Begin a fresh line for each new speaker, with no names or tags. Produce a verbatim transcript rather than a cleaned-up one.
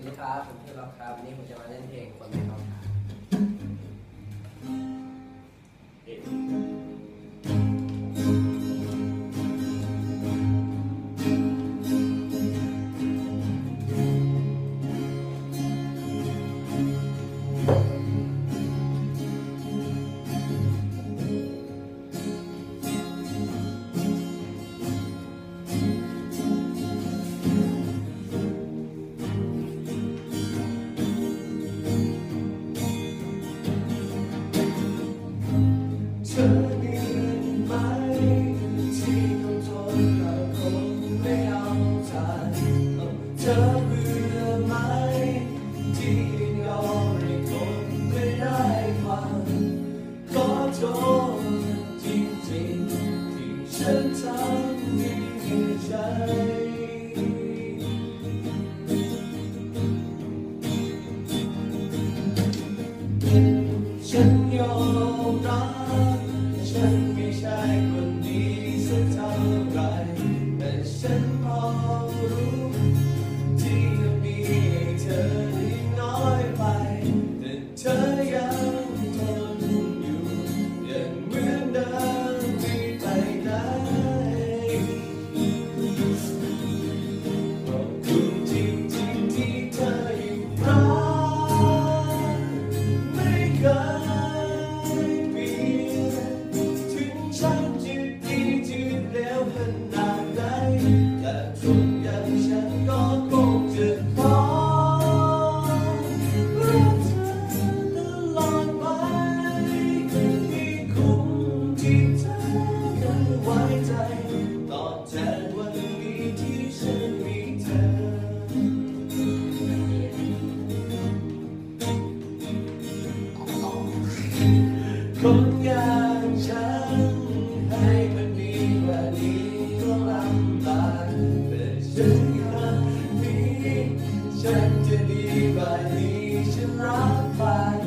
ดีครับผมชื่อล็อกครับวันนี้ผมจะมาเล่นเพลงคนไม่เข้าทางเธอเดือนไหมที่ต้องทนกับคนไม่เอาใจเธอเบื่อไหมที่ยอมให้คนไม่ได้ฟังขอโทษจริงๆที่ฉันทำให้เหนื่อยใจฉันยอมรับฉันไม่ใช่คนดีสักเท่าไรแต่ฉันพอรู้ที่ยังมีให้เธอได้น้อยไปแต่เธอยังทนอยู่ยังเหมือนเดิมไม่ไปไหนขอบคุณจริงๆที่เธอยังรักไม่เคยเปลี่ยนถึงฉันจะดีจะเลวขนาดไหนแต่คนอย่างฉันก็คงจะขอรักเธอตลอดไปให้คุ้มที่เธอยังไว้ใจตอบแทนวันนี้ที่ฉันมีเธอคนอย่างฉันให้มันดีกว่านี้ก็ลำบากแต่ฉันยังมีฉันจะดีกว่านี้ฉันรับปาก